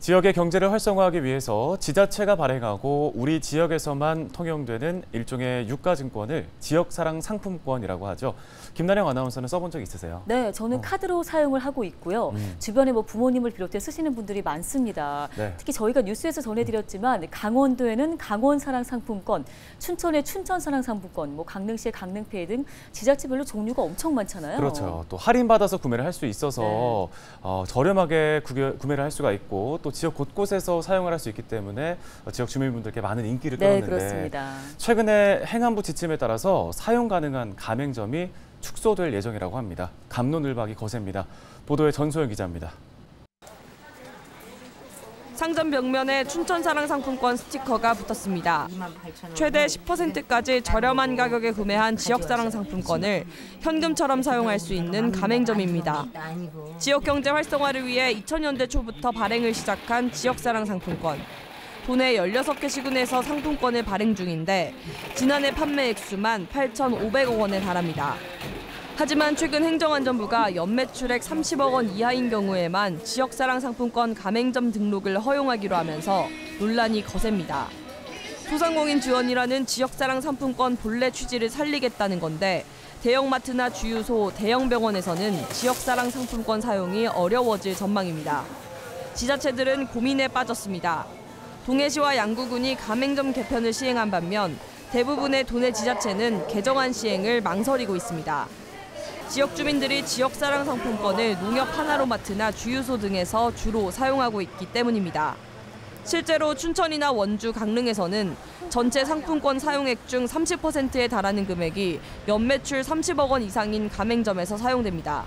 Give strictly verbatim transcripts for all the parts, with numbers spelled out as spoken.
지역의 경제를 활성화하기 위해서 지자체가 발행하고 우리 지역에서만 통용되는 일종의 유가증권을 지역사랑 상품권이라고 하죠. 김나령 아나운서는 써본 적 있으세요? 네, 저는 어. 카드로 사용을 하고 있고요. 음. 주변에 뭐 부모님을 비롯해 쓰시는 분들이 많습니다. 네. 특히 저희가 뉴스에서 전해드렸지만 강원도에는 강원사랑 상품권, 춘천의 춘천사랑 상품권, 뭐 강릉시의 강릉페이 등 지자체별로 종류가 엄청 많잖아요. 그렇죠. 또 할인받아서 구매를 할 수 있어서 네. 어, 저렴하게 구겨, 구매를 할 수가 있고 또 지역 곳곳에서 사용을 할 수 있기 때문에 지역 주민분들께 많은 인기를 끌었는데 네, 그렇습니다. 최근에 행안부 지침에 따라서 사용 가능한 가맹점이 축소될 예정이라고 합니다. 갑론을박이 거셉니다. 보도에 전소영 기자입니다. 상점 벽면에 춘천사랑 상품권 스티커가 붙었습니다. 최대 십 퍼센트까지 저렴한 가격에 구매한 지역사랑 상품권을 현금처럼 사용할 수 있는 가맹점입니다. 지역 경제 활성화를 위해 이천 년대 초부터 발행을 시작한 지역사랑 상품권. 도내 열여섯 개 시군에서 상품권을 발행 중인데 지난해 판매 액수만 팔천오백억 원에 달합니다. 하지만 최근 행정안전부가 연매출액 삼십억 원 이하인 경우에만 지역사랑 상품권 가맹점 등록을 허용하기로 하면서 논란이 거셉니다. 소상공인 지원이라는 지역사랑 상품권 본래 취지를 살리겠다는 건데 대형마트나 주유소, 대형 병원에서는 지역사랑 상품권 사용이 어려워질 전망입니다. 지자체들은 고민에 빠졌습니다. 동해시와 양구군이 가맹점 개편을 시행한 반면 대부분의 도내 지자체는 개정안 시행을 망설이고 있습니다. 지역 주민들이 지역사랑 상품권을 농협 하나로마트나 주유소 등에서 주로 사용하고 있기 때문입니다. 실제로 춘천이나 원주, 강릉에서는 전체 상품권 사용액 중 삼십 퍼센트에 달하는 금액이 연매출 삼십억 원 이상인 가맹점에서 사용됩니다.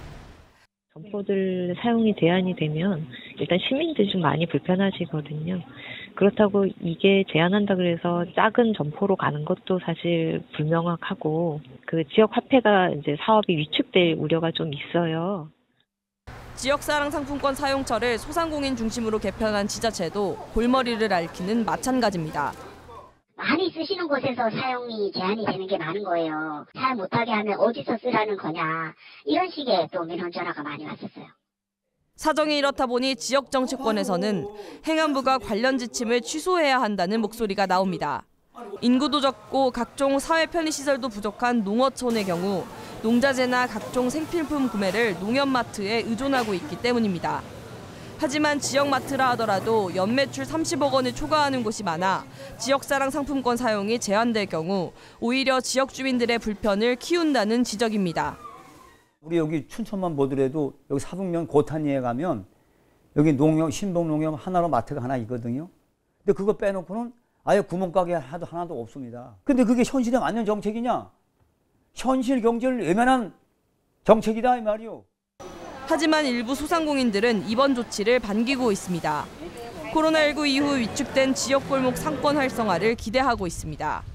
점포들 사용이 제한이 되면 일단 시민들이 좀 많이 불편하시거든요. 그렇다고 이게 제한한다 그래서 작은 점포로 가는 것도 사실 불명확하고 그 지역 화폐가 이제 사업이 위축될 우려가 좀 있어요. 지역사랑 상품권 사용처를 소상공인 중심으로 개편한 지자체도 골머리를 앓기는 마찬가지입니다. 많이 쓰시는 곳에서 사용이 제한이 되는 게 많은 거예요. 사용 못하게 하면 어디서 쓰라는 거냐. 이런 식의 또 민원 전화가 많이 왔었어요. 사정이 이렇다 보니 지역 정치권에서는 행안부가 관련 지침을 취소해야 한다는 목소리가 나옵니다. 인구도 적고 각종 사회 편의시설도 부족한 농어촌의 경우 농자재나 각종 생필품 구매를 농협마트에 의존하고 있기 때문입니다. 하지만 지역마트라 하더라도 연매출 삼십억 원을 초과하는 곳이 많아 지역사랑 상품권 사용이 제한될 경우 오히려 지역 주민들의 불편을 키운다는 지적입니다. 우리 여기 춘천만 보더라도 여기 사북면 고탄리에 가면 여기 농협, 신봉농협 하나로 마트가 하나 있거든요. 근데 그거 빼놓고는 아예 구멍가게 하나도 하나도 없습니다. 근데 그게 현실에 맞는 정책이냐? 현실 경제를 외면한 정책이다 이 말이요. 하지만 일부 소상공인들은 이번 조치를 반기고 있습니다. 코로나십구 이후 위축된 지역 골목 상권 활성화를 기대하고 있습니다.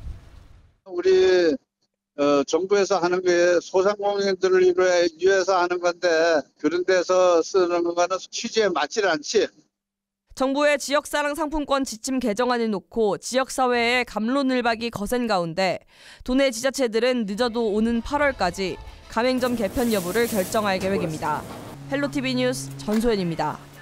우리 어, 정부에서 하는 게 소상공인들을 위해서 하는 건데 그런 데서 쓰는 거는 취지에 맞지 않지. 정부의 지역사랑 상품권 지침 개정안을 놓고 지역사회의 갑론을박이 거센 가운데 도내 지자체들은 늦어도 오는 팔월까지 가맹점 개편 여부를 결정할 계획입니다. 헬로티비 뉴스 전소연입니다.